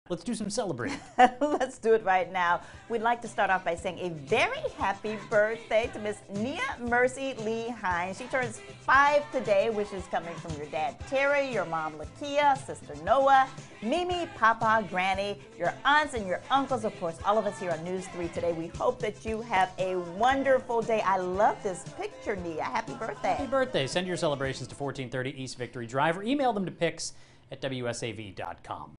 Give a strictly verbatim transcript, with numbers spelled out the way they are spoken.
Let's do some celebrating. Let's do it right now. We'd like to start off by saying a very happy birthday to Miss Nia Mercy Lee Hines. She turns five today, which is coming from your dad Terry, your mom Lakia, sister Noah, Mimi, Papa, Granny, your aunts and your uncles, of course, all of us here on News three today. We hope that you have a wonderful day. I love this picture, Nia. Happy birthday. Happy birthday. Send your celebrations to fourteen thirty East Victory Drive or email them to pics at W S A V dot com.